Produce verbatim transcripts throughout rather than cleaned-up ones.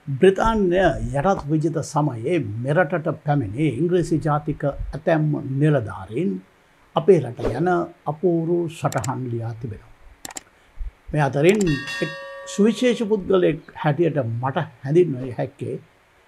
බ්‍රිතාන්‍ය යටත් විජිත සමයේ මෙරටට පැමිණි ඉංග්‍රීසි ජාතික ඇතැම් නිලධාරීන් අපේ රට යන අපූරු සටහන් ලියා තිබෙනවා. මේ අතරින් එක් සුවිශේෂ පුද්ගලයෙක් හැටියට මට හැඳින්විය හැක්කේ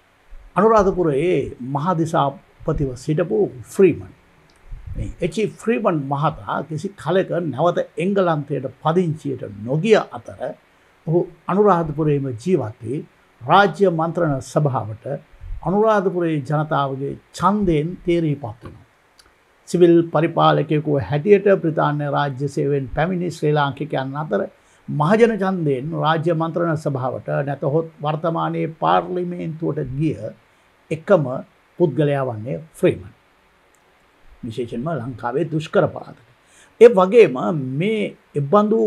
අනුරාධපුරයේ මහදිසාපතිව සිටපු ෆ්‍රීමන්. මේ එච්.යි. ෆ්‍රීමන් මහතා කිසි කලක නැවත එංගලන්තයට පදිංචියට නොගිය අතර ඔහු අනුරාධපුරයේම ජීවත් වී රාජ්‍ය මන්ත්‍රණ සභාවට අනුරාධපුරයේ ජනතාවගේ ඡන්දයෙන් තේරීපත් වෙනවා. සිවිල් පරිපාලකයෙකු හැටියට බ්‍රිතාන්‍ය රාජ්‍ය සේවයෙන් පැමිණි ශ්‍රී ලාංකිකයන් අතර මහජන ඡන්දයෙන් රාජ්‍ය මන්ත්‍රණ සභාවට නැතහොත් වර්තමානයේ පාර්ලිමේන්තුවට ගිය එකම පුද්ගලයා වන්නේ ෆ්‍රීමන්. විශේෂයෙන්ම ලංකාවේ දුෂ්කර පළාතක. ඒ වගේම මේ එබඳු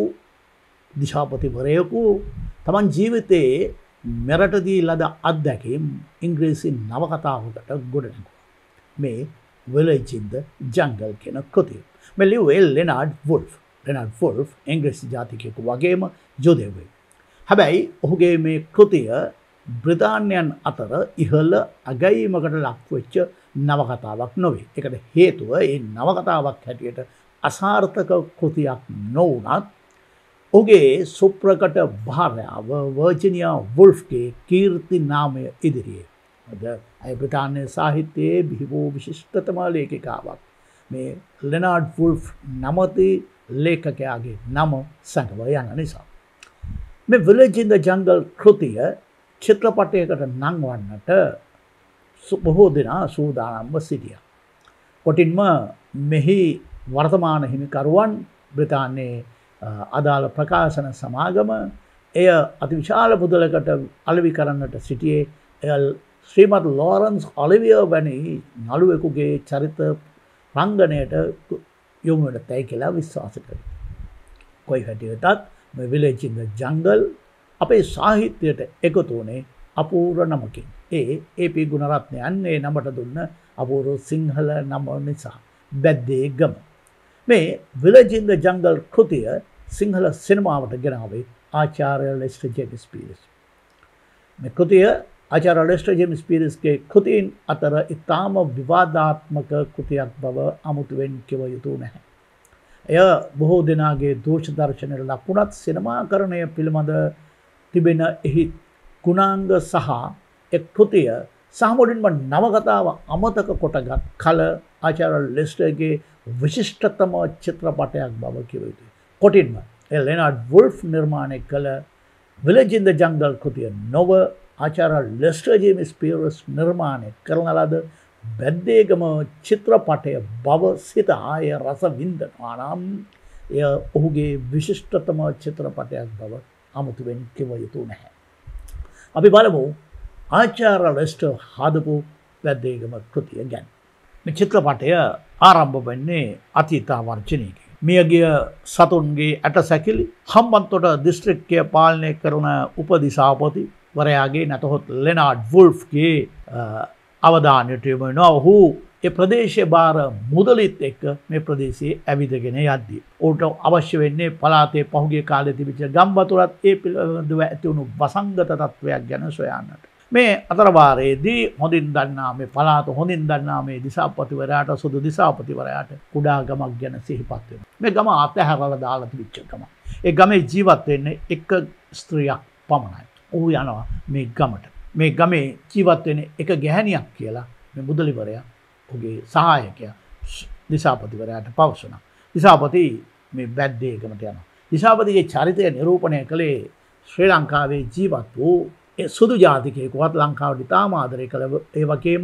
දිශාපතිවරයෙකු තමන් ජීවිතයේ මෙරටදී ලද අත්දැකීම් ඉංග්‍රීසි නවකතාවකට ගොඩ නැගුවා. මේ විලේජ් ඉන් ද ජංගල් කියන කෘතිය. මේ ලිව්වේ ලෙනාඩ් වුල්ෆ්. ලෙනාඩ් වුල්ෆ් ඉංග්‍රීසි ජාතිකයෙකු වගේම යුදෙව්වෙක්. හැබැයි ඔහුගේ මේ කෘතිය බ්‍රිතාන්‍යයන් අතර ඉහළ අගැයීමකට ලක්වෙච්ච නවකතාවක් නොවේ. ඒකට හේතුව ඒ නවකතාවක් හැටියට අසාර්ථක කෘතියක් නොවුනත් ඔහුගේ සුප්‍රකට භාර්යාව වර්ජිනියා වුල්ෆ්ගේ කීර්ති නාමය ඉදිරියේ. අද අය බ්‍රිතාන්‍ය සාහිත්‍යයේ බිහි වූ විශිෂ්ටතම ලේඛිකාවක්. මේ ලෙනාඩ් වුල්ෆ් නමැති ලේඛකයාගේ නම සැඟව යන නිසා. මේ විලේජ් ඉන් ද ජංගල් කෘතිය චිත්‍රපටයකට නංවන්නට බොහෝ දෙනා සූදානම්ව සිටියා. කොටින්ම මෙහි වර්තමාන හිමිකරුවන් බ්‍රිතාන්‍යයේ අදාළ ප්‍රකාශන සමාගම එය අතිවිශාල මුදලකට අලෙවි කරන්නට සිටියේ එය ශ්‍රීමත් ලෝරන්ස් ඔලිවියර් වැනි නළුවෙකුගේ චරිත රංගනයට යොමු වෙන තැයි කියලා විශ්වාස කරයි. කොයි හැටියටත් මේ විලේජ් ඉන් ද ජංගල් අපේ සාහිත්‍යයට එකතු වුණේ අපූර්ව නමකින්. ඒ ඒ.පී. ගුණරත්නයන් ඒ නමට දුන්න අපූර්ව සිංහල නම නිසා බැද්දේගම. මේ විලේජ් ඉන් ද ජංගල් කෘතිය සිංහල සිනමාවට ගෙනාවේ ආචාර්ය ලෙස්ටර් ජේම්ස් පීරිස්. මේ කෘතිය ආචාර්ය ලෙස්ටර් ජේම්ස් පීරිස්ගේ කෘතීන් අතර ඉතාම විවාදාත්මක කෘතියක් බව අමුතුවෙන් කිව යුතු නැහැ. එය බොහෝ දෙනාගේ දෝෂ දර්ශනයට ලකුණත් සිනමාකරණය පිළිබඳ තිබෙන එහි ගුණාංග සහ එක් කෘතිය සාමුලින්ම නවකතාව අමතක කොටගත් කල ආචාර්ය ලෙස්ටර්ගේ විශිෂ්ටතම චිත්‍රපටයක් බව කිව යුතුයි. කොටින්ම ලෙනාඩ් වුල්ෆ් නිර්මාණය කළ විලේජ් ඉන් ද ජංගල් කෘතිය නොව ආචාර්ය ලෙස්ටර් ජේම්ස් පීරිස් නිර්මාණය කරන ලද බැද්දේගම චිත්‍රපටය බව සිත ආය රස විඳනවා නම් එය ඔහුගේ විශිෂ්ටතම චිත්‍රපටයක් බව අමුතුවෙන් කිව යුතු නැහැ. අපි බලමු ආචාර්ය ලෙස්ටර් හදපු බැද්දේගම කෘතිය ගැන. මේ චිත්‍රපටය ආරම්භ වෙන්නේ අතීතාවර්ජනයකින්. මියගිය සතුන්ගේ ඇටසැකිලි හම්බන්තොට දිස්ත්‍රික්කය පාලනය කරන උපදිසාපති වරයාගේ නැතහොත් ලෙනාඩ් වුල්ෆ්ගේ අවධානයට යොමු වෙනවා. ඔහු ඒ ප්‍රදේශයේ බාර මුදලිත් එක්ක මේ ප්‍රදේශයේ ඇවිදගෙන යද්දී ඔහුට අවශ්‍ය වෙන්නේ පළාතේ පහුගිය කාලේ තිබිච්ච ගම් වතුරත් ඒ පිළිබඳව ඇති වුණු වසංගත තත්වයක් ගැන සොයන්නට. මේ අතරවාරයේදී හොඳින් දන්නා මේ පළාත හොඳින් දන්නා මේ දිසාපතිවරයාට සුදු දිසාපතිවරයාට කුඩා ගමක් ගැන සිහිපත් වෙනවා. මේ ගම අතහැරලා දාලා තිබිච්ච ගමක්. ඒ ගමේ ජීවත් වෙන්නේ එක ස්ත්‍රියක් පමණයි. ඔහු යනවා මේ ගමට. මේ ගමේ ජීවත් වෙන්නේ එක ගැහැණියක් කියලා මේ මුදලිවරයා ඔහුගේ සහායකයා දිසාපතිවරයාට පවසනවා. දිසාපති මේ බැද්දේගමට යනවා. දිසාපතිගේ චරිතය නිරූපණය කළේ ශ්‍රී ලංකාවේ ජීවත් වූ ඒ සුදු ජාතිකයෙකුවත් ලංකාවට ඉතාම ආදරය කළ ඒ වගේම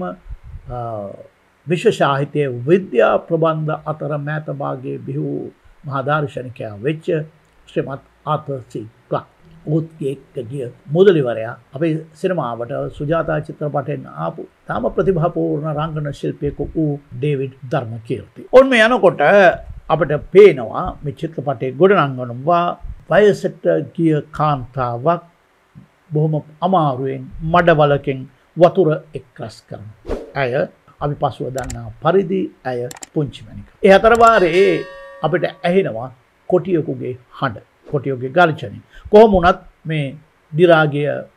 විශ්ව සාහිත්‍යයේ විද්‍යා ප්‍රබන්ධ අතර මෑත භාගයේ බිහි වූ මහා දාර්ශනිකයා වෙච්ච ශ්‍රීමත් ආතර් සී ක්ලාක්. ඔහුගේ ගිය මුදලිවරයා අපේ සිනමාවට සුජාතා චිත්‍රපටයෙන් ආපු තාම ප්‍රතිභාපූර්ණ රංගන ශිල්පියෙකු වූ ඩේවිඩ් ධර්මකීර්ති. ඔන්න යනකොට අපිට පේනවා මේ චිත්‍රපටයේ ගොඩනංවනවා වයසට ගිය කාන්තාවක් බොහොම අමාරුවෙන් මඩවලකින් වතුර එක්රස් කරන. ඇය අපි පසුව දන්නා පරිදි ඇය පුංචි මැණික. ඒ අතරවාරේ අපිට ඇහෙනවා කොටියෙකුගේ හඬ. කොටියෙකුගේ ගර්ජනය. කොහොම වුණත් මේ දිරාගිය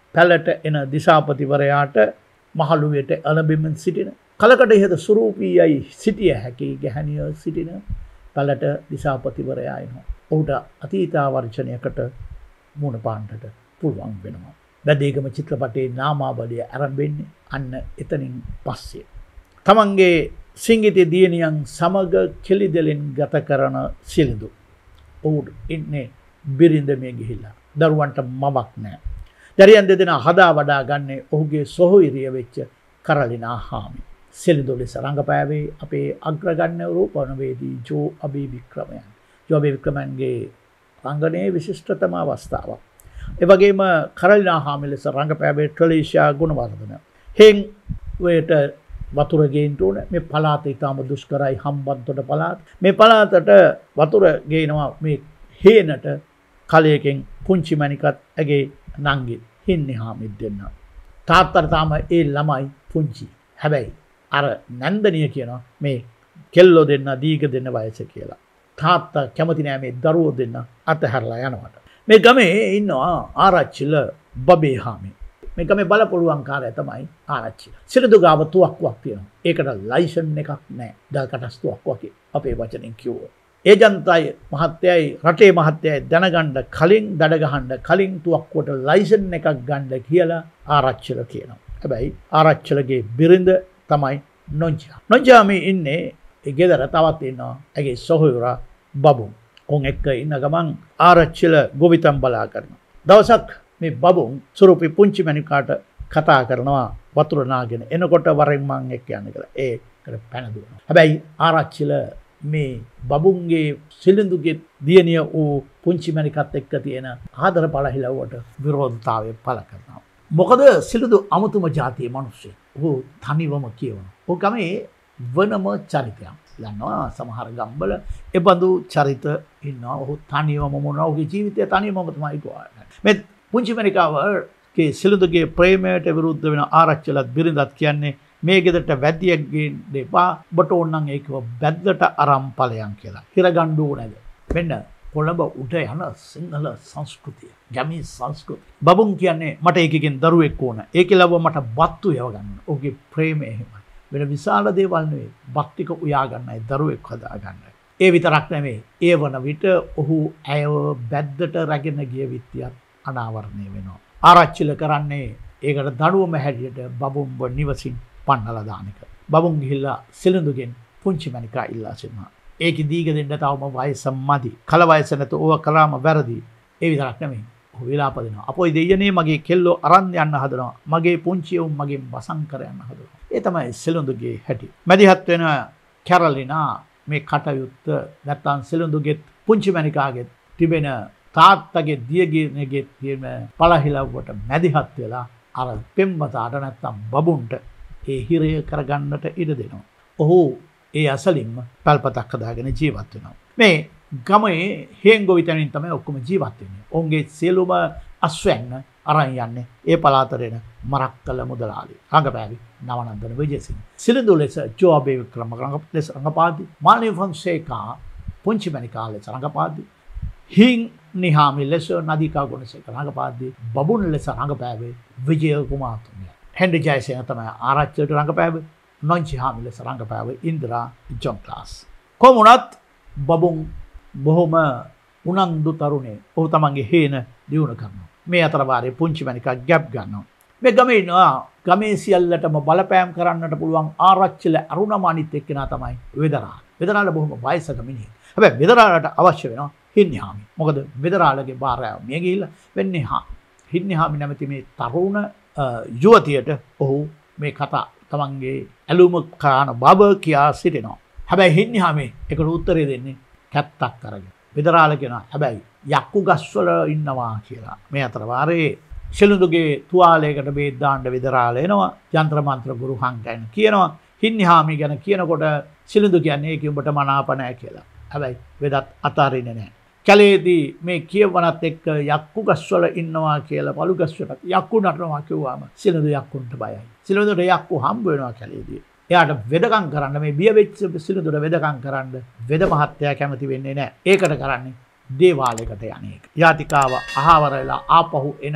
පැලට එන දිසාපතිවරයාට මහලුවේට එළඹෙමින් සිටින කලකට ඉහත ස්වරූපීයයි සිටිය හැකි ගැහැණිය සිටින පැලට දිසාපතිවරයා එනවා. ඔහුට අතීතාවර්ජනයකට මුණ පාන්නට පුළුවන් වෙනවා. බැදේගම චිත්‍රපටයේ නාමාවලිය ආරම්භෙන්නේ අන්න එතනින් පස්සේ. තමන්ගේ සිංගිති දියණියන් සමග කෙලිදෙලෙන් ගත කරන සිලිඳු. ඔහු ඉන්නේ බිරිඳ මේ ගිහිල්ලා. දරුවන්ට මවක් නැහැ. දරියන් දෙදෙනා හදා වඩා ගන්නේ ඔහුගේ සොහොයුරිය වෙච්ච කරලිනා හාමි. සිලිඳු ලෙස රංගපෑවේ අපේ අග්‍රගණ්‍ය රූපවේදී ජෝ අබේ වික්‍රමයන්. ජෝ අබේ වික්‍රමයන්ගේ රංගනයේ විශිෂ්ටතම අවස්ථාවක්. ඒ වගේම කරලිනා හාමි ලෙස රංගපෑවේ ට්‍රිලිසියා ගුණවර්ධන. හෙන් වේට වතුර ගේන්න ඕන. මේ පළාත ඊටම දුෂ්කරයි හම්බන්තොට පළාත. මේ පළාතට වතුර ගේනවා මේ හේනට කලයකින් පුංචි මණිකත් ඇගේ නංගි හින්නේ හාමිත් දෙන්න. තාත්තට තාම ඒ ළමයි පුංචි. හැබැයි අර නන්දනිය කියනවා මේ කෙල්ලෝ දෙන්න දීග දෙන්න වයස කියලා. තාත්තා කැමති නෑ මේ දරුවෝ දෙන්න අතහැරලා යනවට. මේ ගමේ ඉන්නවා ආරච්චිල බබේ හාමි. මේ ගමේ බලපොළුවන් කාර්යය තමයි ආරච්චිල. සිරිඳු ගාව තුවක්කුවක් තියෙනවා. ඒකට ලයිසන් එකක් නෑ. දල් කටස්තුවක් වගේ අපේ වචනෙන් කිව්වොත්. ඒජන්තයි මහත්තයයි රටේ මහත්තයයි දැනගන්න කලින් දඩ ගහන්න කලින් තුවක්කුවට ලයිසන් එකක් ගන්න කියලා ආරච්චිල කියනවා. හැබැයි ආරච්චිලගේ බිරිඳ තමයි නොංජා. නොංජා මේ ඉන්නේ ඒ ගෙදර තවත් ඉන්නවා. ඇගේ සොහොයුරා බබුන්. උන් එක්ක ඉන්න ගමන් ආරච්චිල ගොවිතැන් බලා කරනවා. දවසක් මේ බබුන් සුරුපි පුංචි මණිකාට කතා කරනවා වතුර නාගෙන එනකොට වරෙන් මං එක්ක යන්න කියලා. ඒකට පැන දුවනවා. හැබැයි ආරච්චිල මේ බබුන්ගේ සිලිඳුගේ දියණිය වූ පුංචි මණිකත් එක්ක තියෙන ආදර පළහිලව්වට විරෝධතාවය පළ කරනවා. මොකද සිලිඳු අමුතුම ජාතියේ මිනිස්සෙක්. ඔහු තනිවම කියවනවා. ඔහු ගමේ වනම චරිතයක්. දන්නවා සමහර ගම්වල ඒ බඳු චරිත ඉන්නවා. ඔහු තනිවම මොනවා ඔහුගේ ජීවිතය තනිවම තමයි ගොඩනගන්නේ. මේ පුංචි මණිකාවගේ සිලිඳුගේ ප්‍රේමයට විරුද්ධ වෙන ආරච්චිලත් බිරිඳත් කියන්නේ මේ ගෙදරට වැද්දියක් ගේන්න එපා. ඔබට ඕනනම් ඒකව බැද්දට අරන් ඵලයන් කියලා. හිරගන්න ඕනද? මෙන්න කොළඹ උඩ යන සිංහල සංස්කෘතිය. ගැමී සංස්කෘතිය. බබුන් කියන්නේ මට ඒකකින් දරුවෙක් ඕන. ඒකලව මට බත්තු යව ගන්න. ඔහුගේ ප්‍රේමය එහෙමයි. වෙන විශාල දේවල් නෙවෙයි. බක්තික උයා ගන්නයි දරුවෙක් හදා ගන්නයි. ඒ විතරක් නෙමෙයි. ඒ වන විට ඔහු ඇයව බැද්දට රැගෙන ගිය විත්තියක් අනාවරණය වෙනවා. ආරච්චිල කරන්නේ ඒකට දඬුවම හැටියට බබුන්ව නිවසින් පන්නලා දාන එක. බබුන් ගිහිල්ලා සිලිඳුගෙන් පුංචි මණිකා ඉල්ලා සිටිනවා. ඒකි දීග දෙන්න තවම වයස මදි. කල වයස නැත ඕව කලාම වැරදි. ඒ විතරක් නෙමෙයි. ඔහු විලාප දෙනවා. අපොයි දෙයනේ මගේ කෙල්ලෝ අරන් යන්න හදනවා. මගේ පුංචි උන් මගෙන් වසන් කර යන්න හදනවා. ඒ තමයි සිලිඳුගේ හැටි. මැදිහත් වෙන කැරලිනා මේ කටයුත්ත නැත්තම් සිලිඳුගේ පුංචි මණිකාගේ තිබෙන තාත්තගේ දියගිරියගේ තියෙන පළහිලව්වට මැදිහත් වෙලා අර පෙම්වතාට නැත්තම් බබුන්ට ඒ හිරය කරගන්නට ඉඩ දෙනවා. ඔහු ඒ අසලින්ම පල්පතක් හදාගෙන ජීවත් වෙනවා. මේ ගමේ හේන්ගොවිතැනින් තමයි ඔක්කොම ජීවත් වෙන්නේ. ඔවුන්ගේ සියලුම අස්වැන්න අරන් යන්නේ ඒ පළාතරේන මරක්කල මුදලාලි. රංගපෑවි නවනන්දන විජේසිංහ. සිලිඳු ලෙස ජෝ අබේ වික්‍රම ලෙස රංගපාද්දී. මාලිනි ෆොන්සේකා පුංචි මණිකා ලෙස රංගපාද්දී. හින් නිහාමි ලෙස නදීකා ගුණසේකර රංගපාද්දී. බබුන් ලෙස රංගපෑවේ විජය කුමාරතුංග. හෙන්ඩි ජයසේන තමයි ආරච්චිලට රංගපෑවේ. නොංචි හාමි ලෙස රංගපෑවේ ඉන්දිරා ජොන් ක්ලාස්. කොමුණත් බබුන් බොහොම උනන්දු තරුණේ. ඔහු තමන්ගේ හේන දියුණු කරනවා. මේ අතර වාරේ පුංචි මණිකා ගැප් ගන්නවා. මේ ගමේ ඉන්නවා ගමේ සියල්ලටම බලපෑම් කරන්නට පුළුවන් ආරච්චිල අරුණම අනිත් එක්කෙනා තමයි වෙදරාල. වෙදරාල බොහොම වයසක මිනිහෙක්. හැබැයි වෙදරාලට අවශ්‍ය වෙනවා හින්නිහාමි. මොකද වෙදරාලගේ භාර්යාව මිය ගිහිල්ලා වෙන්නේ හා හින්නිහාමි නැමැති මේ තරුණ යුවතියට ඔහු මේ කතා තමන්ගේ ඇලුම කාන බබ කියා සිටිනවා. හැබැයි හින්නිහාමි ඒකට උත්තරේ දෙන්නේ කැත්තක් අරගෙන. වෙදරාල කියනවා හැබැයි යක්කු ගස්වල ඉන්නවා කියලා. මේ අතර වාරේ සිලිඳුගේ තුවාලයකට බේත් දාන්න වෙදරාල එනවා. යంత్ర මන්ත්‍ර ගුරු හංකයන් කියනවා. හින්නිහාමි ගැන කියනකොට සිලිඳු කියන්නේ ඒක උඹට මනාප නැහැ කියලා. හැබැයි වෙදත් අතාරින්නේ නැහැ. කැලේදී මේ කියවනත් එක්ක යක්කු ගස්වල ඉන්නවා කියලා පළු ගස්වල යක්කු නටනවා කිව්වම සිලිඳු යක්කුන්ට බයයි. සිලිඳුට යක්කු හම්බ වෙනවා කැලේදී. එයාට වෙදකම් කරන්න මේ බිය වෙච්ච සිලිඳුට වෙදකම් කරන්න වෙද මහත්තයා කැමති වෙන්නේ නැහැ. ඒකට කරන්නේ දේවාලයකට යන්නේ. යාතිකාව අහවර වෙලා ආපහු එන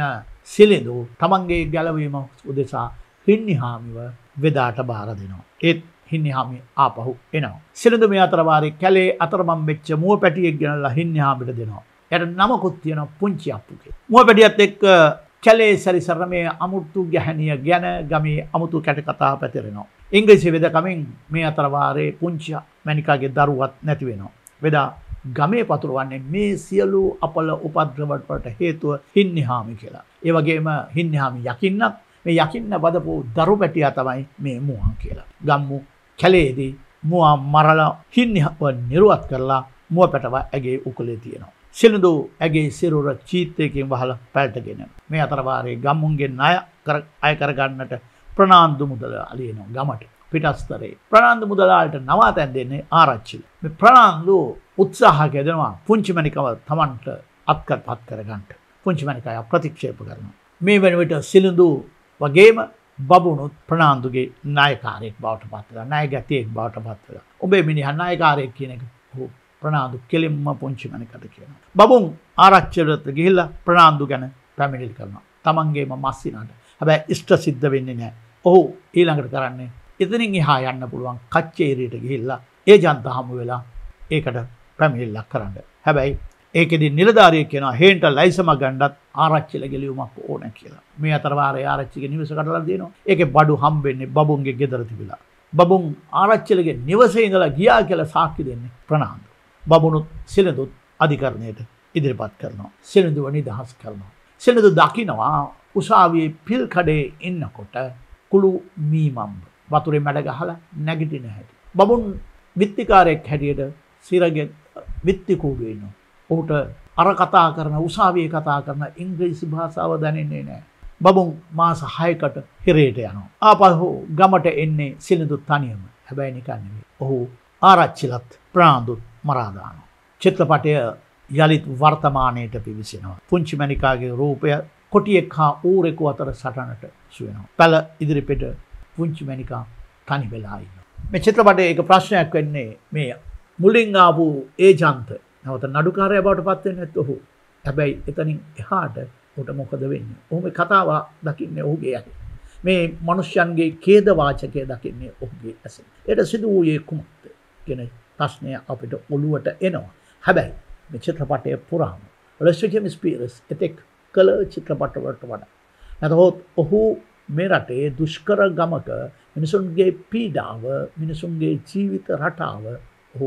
සිලිඳු තමන්ගේ ගැලවීම උදෙසා හින්නිහාමිව වෙදාට බාර දෙනවා. ඒත් හින්නිහාමි ආපහු එනවා. සිලිඳු මේ අතර වාරේ කැලේ අතරමං වෙච්ච මුව පැටියෙක් ගෙනල්ලා හින්නිහාමිට දෙනවා. එයාට නමකුත් තියෙනවා පුංචි අප්පුගේ. මුව පැටියත් එක්ක කැලේ සැරිසරන මේ අමුතු ගැහණිය ගැන ගමේ අමුතු කැට කතා පැතිරෙනවා. ඉංග්‍රීසි වෙදකමින් මේ අතර වාරේ පුංචි මැනිකාගේ දරුවත් නැති වෙනවා. වෙදා ගමේ පතුරවන්නේ මේ සියලු අපල උපද්‍රවට වලට හේතුව හින්නිහාමි කියලා. ඒ වගේම හින්නිහාමි යකින්නක් මේ යකින්න බදපු දරු පැටියා තමයි මේ මුවා කියලා. ගම්මු කැලේදී මුවා මරලා හින්නිහව නිරුවත් කරලා මුව පැටව ඇගේ උකුලේ තියෙනවා. සිලිඳු ඇගේ සිරුර චීත්තයකින් වහලා පැල්ටගෙන මේ අතර වාරේ ගම්මුන්ගේ ණය කර අය කර ගන්නට ප්‍රනාන්දු මුදලාලි එනවා ගමට පිටස්තරේ. ප්‍රනාන්දු මුදලාලට නවාතැන් දෙන්නේ ආරච්චිල. මේ ප්‍රනාන්දු උත්සාහයක් යොදනවා පුංචි මණිකව Tamanට අත්කරපත් කරගන්න. පුංචි මණිකය ප්‍රතික්ෂේප කරනවා. මේ වෙන විට සිලිඳු වගේම බබුණුත් ප්‍රනාන්දුගේ නායකාරයෙක් බවට පත් වෙනවා. නායකයෙක් බවට පත් වෙනවා. ඔබේ මිනිහා නායකාරයෙක් කියන එක ප්‍රනාන්දු කෙලින්ම පුංචි මණිකට කියනවා. බබුන් ආරච්චිලට ගිහිල්ලා ප්‍රනාන්දු ගැන පැමිණිලි කරනවා. තමන්ගේම මස්සිනාට. හැබැයි ඉෂ්ට සිද්ධ වෙන්නේ නැහැ. ඔහු ඊළඟට කරන්නේ එතනින් එහා යන්න පුළුවන් කච්චේරියට ගිහිල්ලා ඒ ජනත හමු වෙලා ඒකට පැමිණිල්ලක් කරන්න. හැබැයි ඒකෙදි නිලධාරියෙක් කියනවා හේන්ට ලයිසම ගන්නත් ආරච්චිලගේ ලියුමක් ඕන කියලා. මේ අතර වාරේ ආරච්චිගේ නිවස කඩලා දෙනවා. ඒකේ බඩු හම්බෙන්නේ බබුන්ගේ ගෙදර තිබිලා. බබුන් ආරච්චිලගේ නිවසේ ඉඳලා ගියා කියලා සාක්ෂි දෙන්නේ ප්‍රනාන්දු. බබුනුත් සිලිඳුත් අධිකරණයට ඉදිරිපත් කරනවා. සිලිඳුව නිදහස් කරනවා. සිලිඳු දකිනවා උසාවියේ පිල් කඩේ ඉන්නකොට කුළු මීමම්බ වතුරේ මැඩ ගහලා නැගිටින හැටි. බබුන් විත්තිකාරයෙක් හැටියට සිරගේ විත්ති කූඩුවේ ඉන්නවා. ඔහුට අර කතා කරන උසාවියේ කතා කරන ඉංග්‍රීසි භාෂාව දැනෙන්නේ නැහැ. බබුන් මාස හයකට හිරේට යනවා. ආපහු ගමට එන්නේ සිලිඳු තනියම. හැබැයි නිකන් නෙවෙයි. ඔහු ආරච්චිලත් ප්‍රනාන්දුත් මරා දානවා. චිත්‍රපටය යලිත් වර්තමානයට පිවිසෙනවා. පුංචි මණිකාගේ රූපය කොටියෙක් හා ඌරෙකු අතර සටනට සුවෙනවා. පැල ඉදිරිපිට පුංචි මණිකා තනි වෙලා ඉන්නවා. මේ චිත්‍රපටයේ එක ප්‍රශ්නයක් වෙන්නේ මේ මුලින් ආපු ඒජන්ත නැවත නඩුකාරයා බවට පත් වෙන්නේ නැත් ඔහු. හැබැයි එතනින් එහාට උට මොකද වෙන්නේ? ඔහු මේ කතාව දකින්නේ ඔහුගේ ඇයි. මේ මිනිස්යන්ගේ ඛේද වාචකය දකින්නේ ඔහුගේ ඇසෙන්. ඒට සිදු වූයේ කුමක්ද කියන ප්‍රශ්නය අපිට ඔළුවට එනවා. හැබැයි මේ චිත්‍රපටයේ පුරාම ලෙස්ටර්ජේම්ස් පීරස් එතෙක් කළ චිත්‍රපට වලට වඩා නැතහොත් ඔහු මේ රටේ දුෂ්කර ගමක මිනිසුන්ගේ පීඩාව මිනිසුන්ගේ ජීවිත රටාව ඔහු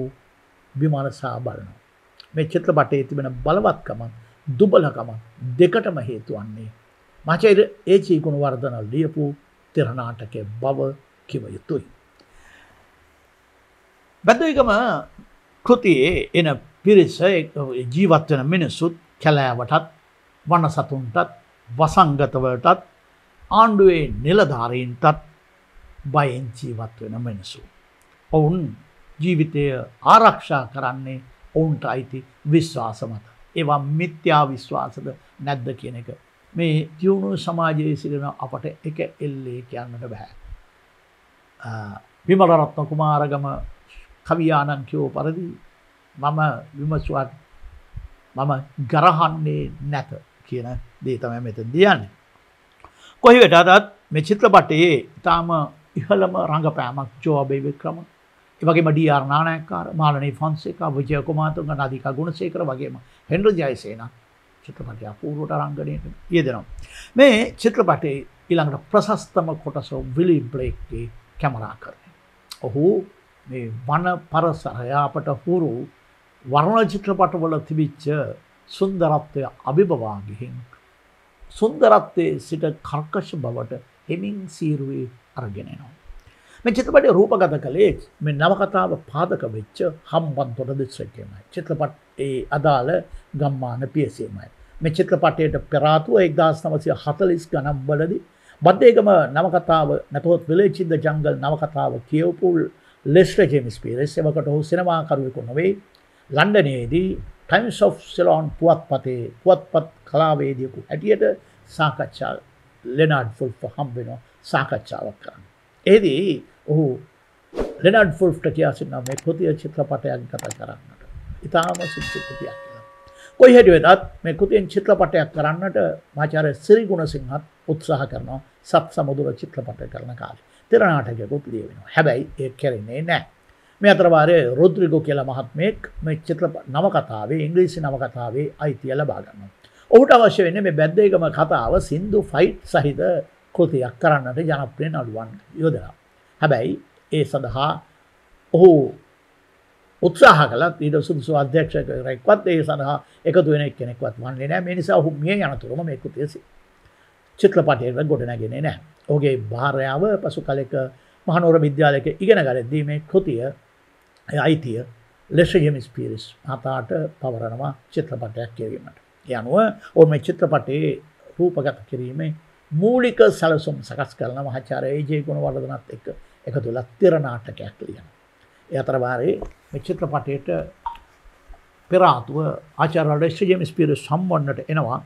විමර්ශා බලනවා. මේ චිත්‍රපටයේ තිබෙන බලවත්කම දුබලකම දෙකටම හේතු වන්නේ මහාචාර්ය ඒ.ච්. ගුණවර්ධන ලියපු තිර නාටකයේ බව කිව යුතුයි. බෙද්දේගම කෘතියේ එන පිරිස ජීවත් වෙන මිනිසුත් කැලෑවටත් වනසතුන්ටත් වසංගතවලටත් ආණ්ඩුවේ නිලධාරීන්ටත් බයෙන් ජීවත් වෙන මිනිසු. ඔවුන් ජීවිතය ආරක්ෂා කරන්නේ ඔවුන්ට අයිති විශ්වාස මත. ඒවා මිත්‍යා විශ්වාසද නැද්ද කියන එක මේ දියුණු සමාජයේ සිටින අපට එක එල්ලේ කියන්නට බෑ. විමල රත්න කුමාරගම කවියානන් කියෝ පරිදි මම විමසුවත් මම ගරහන්නේ නැත කියන දේ තමයි මෙතන දියන්නේ. කොහි වෙතත් මේ චිත්‍රපටයේ ඊටාම ඉහළම රංගපෑමක් ජෝ අබේ වික්‍රම, ඒ වගේම ඩී ආර් නානායක්කාර, මාලනී ෆොන්සේකා, විජය කුමාරතුංග, නාදීකා ගුණසේකර වගේම හෙන්රි ජයසේන චිත්‍රපටය අපූර්වට රංගනයට යෙදෙනවා. මේ චිත්‍රපටයේ ඊළඟට ප්‍රශස්තම කොටස විලි බ්ලේක්ගේ කැමරාකරණය. ඔහු මේ වන පරසරය අපට හුරු වර්ණ චිත්‍රපටවල තිබිච්ච සුන්දරත්වය අභිබවා ගිහින් සුන්දරත්වයේ සිට කර්කශ බවට හෙමින් සීරුවේ අරගෙන එනවා. මේ චිත්‍රපටය රූපගත කළේ මේ නවකතාව පාදක වෙච්ච හම්බන්තොට දිස්ත්‍රික්කයමයි. චිත්‍රපට ඒ අදාළ ගම්මාන පියසීමයි. මේ චිත්‍රපටයට පෙර ආතුව එක්දාස් නවසිය හතළිස් ගණන් වලදී බද්දේගම නවකතාව නැතොත් විලේජ් ඉන් ද ජංගල් නවකතාව කියවපු ලෙස්ටර් ජේම්ස් පීරස් එවකට ඔහු සිනමාකරුවෙකු නොවේ. ලන්ඩනයේදී ටයිම්ස් ඔෆ් සිලෝන් පුවත්පතේ පුවත්පත් කලාවේදියෙකු හැටියට සාකච්ඡා ලෙනාඩ් වුල්ෆ් හම්බ වෙනවා සාකච්ඡාවක් කරන්න. එෙහිදී ඔහු ලෙනාඩ් වුල්ෆ්ට කියා සිටිනවා මේ කෘතිය චිත්‍රපටයක් ගත කරන්නට. ඉතාම සුදුසු කෘතියක් කියලා. කොයි හැටි වෙතත් මේ කෘතියෙන් චිත්‍රපටයක් කරන්නට මහාචාර්ය සිරි ගුණසිංහත් උත්සාහ කරනවා සත් සමුදුර චිත්‍රපටය කරන කාලේ. තිර නාටකයකුත් ලියවෙනවා. හැබැයි ඒක කෙරෙන්නේ නැහැ. මේ අතර වාරයේ රොඩ්රිගෝ කියලා මහත්මයෙක් මේ චිත්‍රපට නවකතාවේ ඉංග්‍රීසි නවකතාවේ අයිතිය ලබා ගන්නවා. ඔහුට අවශ්‍ය වෙන්නේ මේ බැද්දේගම කතාව සින්දු ෆයිට් සහිත කෘතියක් කරන්නට ජනප්‍රිය නළුවන් යොදලා. හැබැයි ඒ සඳහා ඔහු උත්සාහ කළත් ඊට සුදුසු අධ්‍යක්ෂකයෙක්වත් ඒ සඳහා එකතු වෙන කෙනෙක්වත් වන්නේ නැහැ. මේ නිසා ඔහු මිය යනතුරුම මේ කෘතිය චිත්‍රපටයට ගොඩ නැගෙන්නේ නැහැ. ඔහුගේ භාර්යාව පසු කලෙක මහනුවර විද්‍යාලයක ඉගෙන ගනිද්දී මේ කෘතිය අයිතිය ලෙස්ටර් ජේම්ස් පීරිස් මහතාට පවරනවා චිත්‍රපටයක් කියවීමට. ඒ අනුව ඔවුන් මේ චිත්‍රපටයේ රූපගත කිරීමේ මූලික සැලසුම් සකස් කරන මහාචාර්ය ඒ.ජේ. ගුණවර්ධනත් එක්ක එකතු වෙලා තිර නාටකයක් ලියනවා. ඒ අතර වාරේ මේ චිත්‍රපටයට පෙර ආතුව ආචාර්ය ලෙස්ටර් ජේම්ස් පීරිස් සම්වන්නට එනවා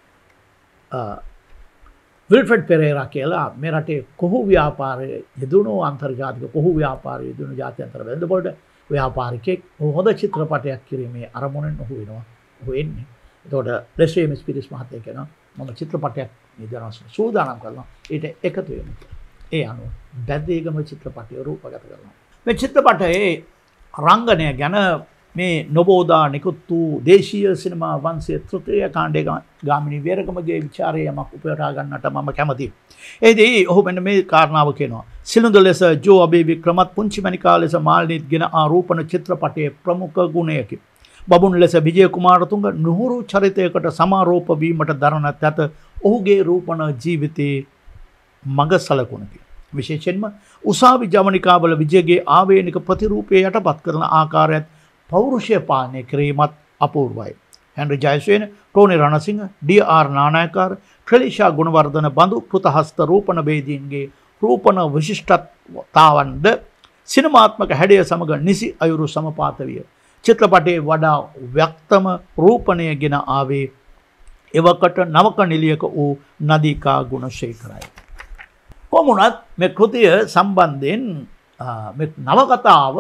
විල්ෆ්‍රෙඩ් පෙරේරා කියලා මේ රටේ කොහු ව්‍යාපාරයේ යෙදුණු අන්තර්ජාතික කොහු ව්‍යාපාරයේ යෙදුණු ජාත්‍යන්තර වෙළඳපොළ ව්‍යාපාරිකයෙක් හොඳ චිත්‍රපටයක් කිරීමේ අරමුණෙන් ඔහු වෙනවා. ඔහු එන්නේ. එතකොට ලෙස්ටර් ජේම්ස් පීරිස් මහත්තයා කියනවා මම චිත්‍රපටයක් නිදර්ශන සූදානම් කරනවා ඊට එකතු වෙමු කියලා. ඒ අනුව බැද්දේගම චිත්‍රපටය රූපගත කරනවා. මේ චිත්‍රපටයේ රංගනය ගැන මේ නොබෝදා නිකුත් වූ දේශීය සිනමා වංශයේ තෘතීය කාණ්ඩයේ ගාමිණී වේරකමගේ විචාරය යමක් උපයෝගා ගන්නට මම කැමතියි. එෙහිදී ඔහු මෙන්න මේ කාරණාව කියනවා. සිළුඳ ලෙස ජෝ අබේ වික්‍රමත් පුංචි මණිකා ලෙස මාල්නිත් ගෙන ආරෝපණ චිත්‍රපටයේ ප්‍රමුඛ ගුණයකි. බබුන් ලෙස විජය කුමාරතුංග නුහුරු චරිතයකට සමාරෝප වීමට දරනත් ඇත ඔහුගේ රූපණ ජීවිතයේ මඟ සලකුණකි. විශේෂයෙන්ම උසාවි ජවනිකාවල විජයගේ ආවේනික ප්‍රතිරූපය යටපත් කරන ආකාරයත් පෞරුෂය පාලනය කිරීමත් අපූර්වයි. Henry Jayasena, Tony Ranasinghe, D R Nanayakkara, Trilicia Gunawardena බඳු කෘතහස්ත රූපණ වේදීන්ගේ රූපණ විශිෂ්ටතාවන්ද සිනමාත්මක හැඩය සමග නිසි අයුරු සමපාත විය. චිත්‍රපටයේ වඩා ව්‍යක්තම රූපණය ගෙන ආවේ එවකට නවක නිලියක වූ නදීකා ගුණසේකරයි. කොමුණත් මේ කෘතිය සම්බන්ධයෙන් මේ නවකතාව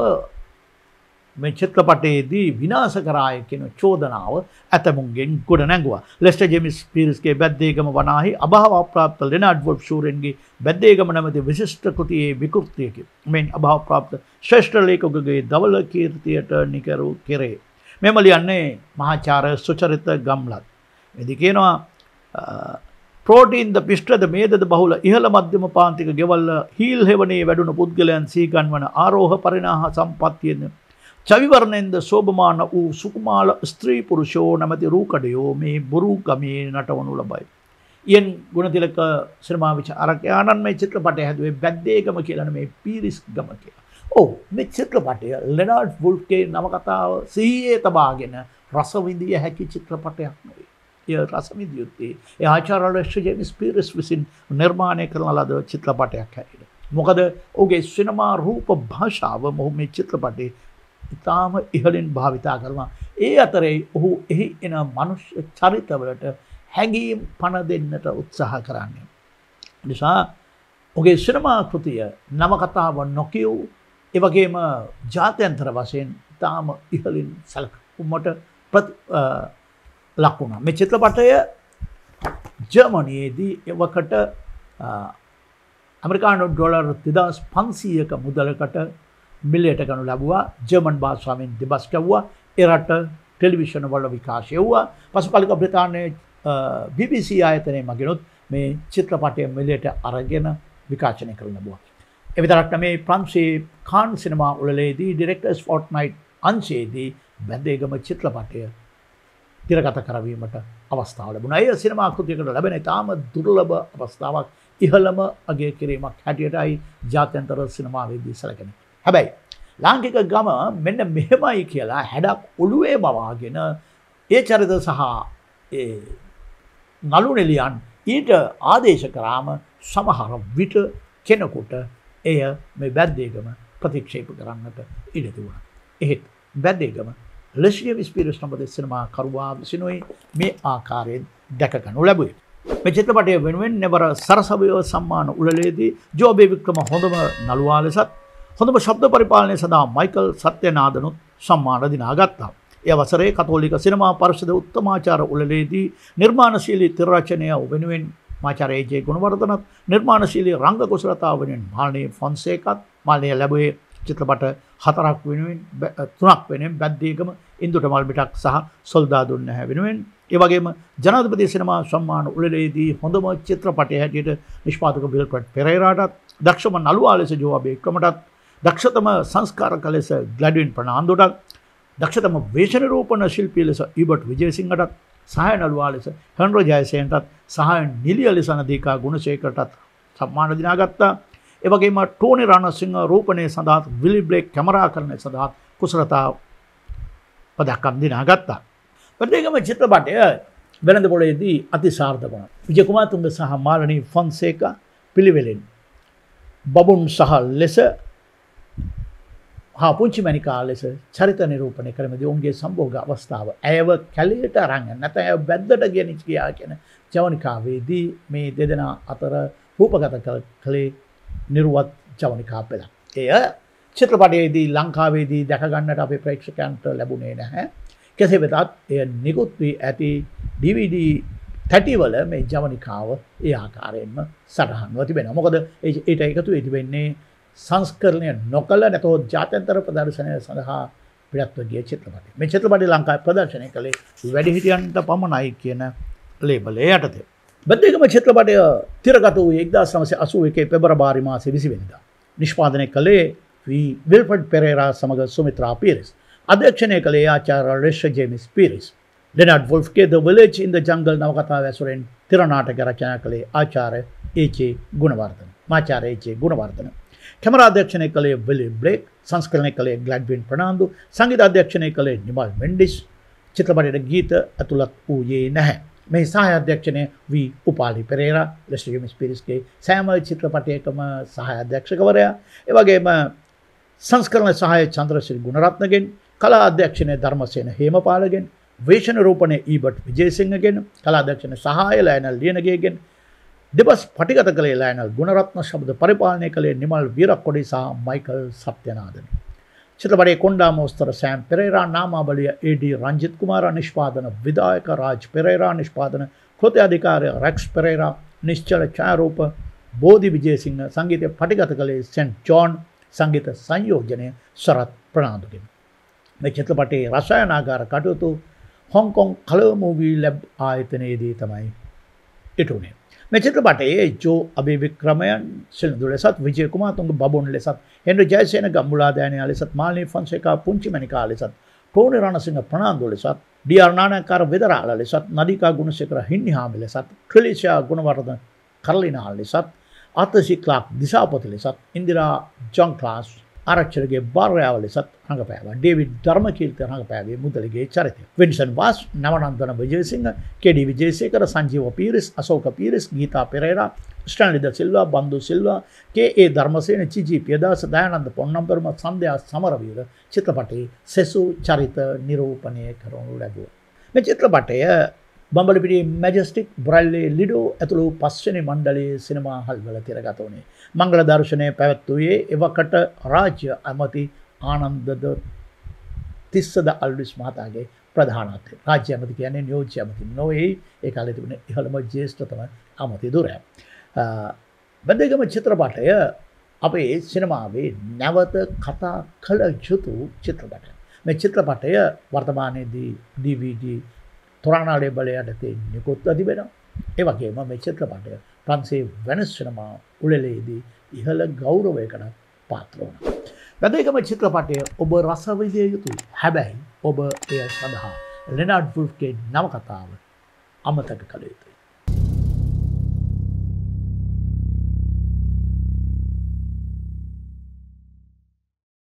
මේ චිත්‍රපටයේදී විනාශ කරාය කියන චෝදනාව ඇතමුන්ගෙන් ගොඩ නැංගුවා. ලෙස්ටර් ජේම්ස් පීරිස්ගේ බැද්දේගම වනාහි අභාවප්‍රාප්ත ලෙනාඩ් වොල්ෆ් ෂූරෙන්ගේ බැද්දේගම නැමැති විශිෂ්ට කෘතියේ විකෘතියකි. මෙන් අභාවප්‍රාප්ත ශ්‍රේෂ්ඨ ලේඛකගේ ධවල කීර්තියට නිකරු කෙරේ. මෙම ලියන්නේ මහාචාර්ය සුචරිත ගම්ලත්. මෙදි කියනවා ප්‍රෝටීන්ද පිෂ්ඨද මේදද බහුල ඉහළ මධ්‍යම පාන්තික ගෙවල් හීල් හෙවණේ වැඩුණු පුද්ගලයන් සීගන්වන ආරෝහ පරිණාහ සම්පත්තියෙන් චවිවර්ණෙන්ද සෝභමාන වූ සුකුමාල ස්ත්‍රී පුරුෂෝ නැමැති රූකඩයෝ මේ බොරු ගමේ නටවනු ලබයි. ඉන් ගුණතිලක සිනමා විචාරකයාණන් මේ චිත්‍රපටය හැදුවේ බැද්දේගම කියලා මේ පීරිස් ගම කියලා. ඔව් මේ චිත්‍රපටය ලෙනාඩ් වුල්ෆ්ගේ නවකතාව සිහියේ තබාගෙන රස විඳිය හැකි චිත්‍රපටයක් නෙවෙයි. ඒ රස විඳිය යුත්තේ ඒ ආචාර්ය ලෙස්ටර් ජේම්ස් පීරිස් විසින් නිර්මාණය කරන ලද චිත්‍රපටයක් හැටියට. මොකද ඔහුගේ සිනමා රූප භාෂාව මොහු මේ චිත්‍රපටයේ ඉතාම ඉහළින් භාවිතා කරනවා. ඒ අතරේ ඔහු එහි එන මනුෂ්‍ය චරිතවලට හැඟීම් පණ දෙන්නට උත්සාහ කරන්නේ. නිසා ඔහුගේ සිනමා කෘතිය නවකතාව නොකියූ ඒ වගේම ජාත්‍යන්තර වශයෙන් ඉතාම ඉහළින් සැලකුමට ලක් වුණා. මේ චිත්‍රපටය ජර්මනියේදී එවකට ඇමරිකානු ඩොලර් දෙදාස් පන්සීයක මුදලකට මිලයට ගනු ලැබුවා. ජර්මන් භාෂාවෙන් දෙබස් කැවුවා. ඒ රට ටෙලිවිෂන් වල විකාශය වුණා. පසු කාලික බ්‍රිතාන්‍යයේ බී බී සී ආයතනයේ මගිනුත් මේ චිත්‍රපටය මිලයට අරගෙන විකාශනය කරන්න ලැබුවා. ඒ විතරක් නෙමේ ප්‍රංශයේ කාන් සිනමා උළෙලේදී ඩිරෙක්ටර්ස් ෆෝර්ට්නයිට් අංශයේදී බැද්දේගම චිත්‍රපටය තිරගත කරවීමට අවස්ථාව ලැබුණා. ඒ සිනමා කෘතියකට ලැබෙන ඉතාම දුර්ලභ අවස්ථාවක්. ඉහළම අගය කිරීමක් හැටියටයි ජාත්‍යන්තර සිනමාවේදී සැලකෙන්නේ. හැබැයි ලාංකික ගම මෙන්න මෙහෙමයි කියලා හැඩක් ඔළුවේ බවාගෙන ඒ චරිත සහ ඒ නළු නිලියන් ඊට ආදේශ කරාම සමහර විට කෙනෙකුට එය මේ බැද්දේගම ප්‍රතික්ෂේප කරන්නට ඉඩ තිබුණා. එහෙත් බැද්දේගම ලෙස්ටර් ජේම්ස් පීරිස් නමැති සිනමා කරුවා විසිනුයි මේ ආකාරයෙන් දැක ගනු ලැබුවේ. මේ චිත්‍රපටය වෙනුවෙන් නෙවර සරසවිය සම්මාන උළෙලේදී ජෝබේ වික්‍රම හොඳම නළුවා ලෙසත් හොඳම ශබ්ද පරිපාලනය සඳහා මයිකල් සත්‍යනාදනුත් සම්මාන දිනා ගත්තා. ඒ වසරේ කතෝලික සිනමා පරිෂද උත්තමාචාර උළෙලේදී නිර්මාණශීලී තිර රචනය වෙනුවෙන් මාචාර්ය ඒ.ජේ. ගුණවර්ධනත් නිර්මාණශීලී රංග කුසලතාව වෙනුවෙන් මාලිනී ෆොන්සේකත් මාලිනී ලැබුවේ චිත්‍රපට හතරක් වෙනුවෙන් තුනක් වෙනුවෙන් බැද්දේගම ඉන්දුට මල් මිටක් සහ සොල්දාදුන් නැහැ වෙනුවෙන් ඒ වගේම ජනාධිපති සිනමා සම්මාන උළෙලේදී හොඳම චිත්‍රපටය හැටියට නිෂ්පාදක විල්ෆ්‍රෙඩ් පෙරේරාටත් දක්ෂම නළුවා ලෙස ජෝ අබේක්‍රමටත් දක්ෂතම සංස්කාරක ලෙස ග්ලැඩ්වින් ප්‍රනාන්දුටත් දක්ෂතම වේශ නිරූපණ ශිල්පී ලෙස ඊබට් විජේසිංහටත් සහාය නළුවා ලෙස හෙන්රි ජයසේනටත් සහාය නිලිය ලෙස නදීකා ගුණසේකරටත් සම්මාන දිනාගත්තා. ඒ වගේම ටෝනි රණසිංහ රූපණය සඳහා විලි බ්ලේක් කැමරාකරණය සඳහා කුසලතා පදක්කම් දිනාගත්තා. බෙද්දේගම චිත්‍රපටය වෙළඳ පොළේදී අතිසාර්ථක වුණා. විජය කුමාරතුංග සහ මාලිනී ෆොන්සේකා පිළිවෙලින් බබුන් සහ ලෙස හා පුංචි මණිකා ලෙස චරිත නිරූපණය කරමිදී ඔවුන්ගේ සම්භෝග අවස්ථාව ඇයව කැලයට අරන් නැත්නම් ඇයව බැද්දට ගෙනිච්ච ගියා කියන ජවනිකාවේදී මේ දෙදෙනා අතර රූපගත කළේ නිර්වත් ජවනිකා පෙළ. එය චිත්‍රපටයේදී ලංකාවේදී දැක ගන්නට අපේ ප්‍රේක්ෂකයන්ට ලැබුණේ නැහැ. කෙසේ වෙතත් එය නිකුත් වී ඇති ඩී වී ඩී තැටි වල මේ ජවනිකාව ඒ ආකාරයෙන්ම සටහන්ව තිබෙනවා. මොකද ඊට එකතු වෙ තිබෙන්නේ සංස්කරණය නොකළ නැතහොත් ජාත්‍යන්තර ප්‍රදර්ශනය සඳහා පිටත්ව ගිය චිත්‍රපටය. මේ චිත්‍රපටය ලංකාවේ ප්‍රදර්ශනය කළේ වැඩිහිටියන්ට පමණයි කියන ලේබලය යටතේ. බෙද්දේගම චිත්‍රපටය තිරගත වූ එක්දාස් නවසිය අසූ එකේ පෙබරවාරි මාසයේ විසි වෙනිදා. නිෂ්පාදනය කළේ විල්ෆ්‍රෙඩ් පෙරේරා සමග සුමිත්‍රා පීරිස්. අධ්‍යක්ෂණය කළේ ආචාර්ය රෙෂ ජේමිස් පීරිස්. ලෙනඩ් වොල්ෆ්ගේ ද විලේජ් ඉන් ද ජංගල් නවකතාව ඇසුරෙන් තිර නාටක රචනා කළේ ආචාර්ය ඒ.ජේ. ගුණවර්ධන. මාචාර්ය ඒ.ජේ. ගුණවර්ධන. කැමරා අධ්‍යක්ෂණය කළේ විලි බ්ලේක්. සංස්කරණය කළේ ග්ලැඩ්වින් ප්‍රනාන්දු. සංගීත අධ්‍යක්ෂණය කළේ නිමල් මෙන්ඩිස්. චිත්‍රපටයේ ගීත ඇතුළත් වූයේ නැහැ. මේ සහාය අධ්‍යක්ෂණය වී උපාලි පෙරේරා. රෙෂ ජේමිස් පීරිස්ගේ සෑම චිත්‍රපටයකම සහාය අධ්‍යක්ෂකවරයා. ඒ වගේම සංස්කරණ සහාය චන්ද්‍රශ්‍රී ගුණරත්නගෙන්, කලා අධ්‍යක්ෂණය ධර්මසේන හේමපාලගෙන්, වේශ නිරූපණය ඊබට් විජේසිංහගෙන්, කලා අධ්‍යක්ෂණය සහාය ලයනල් ලියනගේගෙන්, දෙබස් පටිගත කළේ ලයනල් ගුණරත්න, ශබ්ද පරිපාලනය කළේ නිමල් වීරක්කොඩි සහ මයිකල් සත්‍යනාදන. චිත්‍රපටයේ කොණ්ඩා මෝස්තර සෑම් පෙරේරා, නාමාවලිය ඒ ඩී රංජිත් කුමාර, නිෂ්පාදන විදායක රාජ් පෙරේරා, නිෂ්පාදන කෘති අධිකාරය රැක්ස් පෙරේරා, නිශ්චල ඡායාරූප බෝධි විජේසිංහ, සංගීතය පටිගත කළේ සෙන්ට් ජෝන්, සංගීත සංයෝජනය සරත් ප්‍රනාන්දුගෙන්. මේ චිත්‍රපටයේ රසායනාගාර කටයුතු හොංකොං කලර් මූවී ලැබ් ආයතනයේදී තමයි ඉටුනේ. මේ චිත්‍රපටයේ ජෝ අබේවික්‍රමයන් සිල්දු ලෙසත්, විජය කුමාරතුංග බබුන් ලෙසත්, හෙන්රි ජයසේන ගම්මුලාදෑනියා ලෙසත්, මාලිනී ෆොන්සේකා පුංචි මණිකා ලෙසත්, ටෝනි රණසිංහ ප්‍රනාන්දු ලෙසත්, ඩී ආර් නානායක්කාර වෙදරාල ලෙසත්, නදීකා ගුණසේකර හින්නිහාමි ලෙසත්, ට්‍රිලිසියා ගුණවර්ධන කරලිනා ලෙසත්, ආර්ථර් ක්ලාක් දිසාපති ලෙසත්, ඉන්දිරා ජොන් ක්ලාස් ආරච්චිගේ භාර්යාව ලෙසත් රඟපෑවා. ඩේවිඩ් ධර්මකීර්ති රඟපෑවේ මුදලිගේ චරිතය. Vincent Vaas, Nawanandana Wijesinghe, K D. Wijesekara, Sanjeewa Peiris, Ashoka Peiris, Geetha Perera, Stanley de Silva, Bandu Silva, K A. Dharmasena, චිජී පියදාස, දයානන්ද පොන්නම්පෙරුම, සන්ධ්‍යා සමරවීර චිත්‍රපටයේ සෙසු චරිත නිරූපණය කරනු ලැබුවා. මේ චිත්‍රපටය බම්බලපිටියේ මැජස්ටික්, බ්‍රයිලේ, ලිඩෝ ඇතුළු පස්වෙනි මණ්ඩලයේ සිනමා හල්වල තිරගත වුණේ. මංගල දර්ශනය පැවැත්වුවේ එවකට රාජ්‍ය ඇමති ආනන්දද තිස්සද අල්විස් මහතාගේ ප්‍රධානත්වයෙන්. රාජ්‍ය ඇමති කියන්නේ නියෝජ්‍ය ඇමති නොවේ. ඒ කාලේ තිබුණේ ඉහළම ජ්‍යෙෂ්ඨතම ඇමති ධුරය. බෙද්දේගම චිත්‍රපටය අපේ සිනමාවේ නැවත කතා කළ යුතු චිත්‍රපටයක්. මේ චිත්‍රපටය වර්තමානයේදී ඩී වී ඩී තොරානා ලේබලය යටතේ නිකුත්ව තිබෙනවා. ඒ වගේම මේ චිත්‍රපටය ප්‍රංශයේ වෙනස් සිනමා උළෙලේදී ඉහළ ගෞරවයකට පාත්‍ර වුණා. බෙද්දේගම චිත්‍රපටය ඔබ රස විඳිය යුතුයි. හැබැයි ඔබ එය සඳහා ලෙනඩ් වුල්ෆ්ගේ නවකතාව අමතක කළ යුතුයි.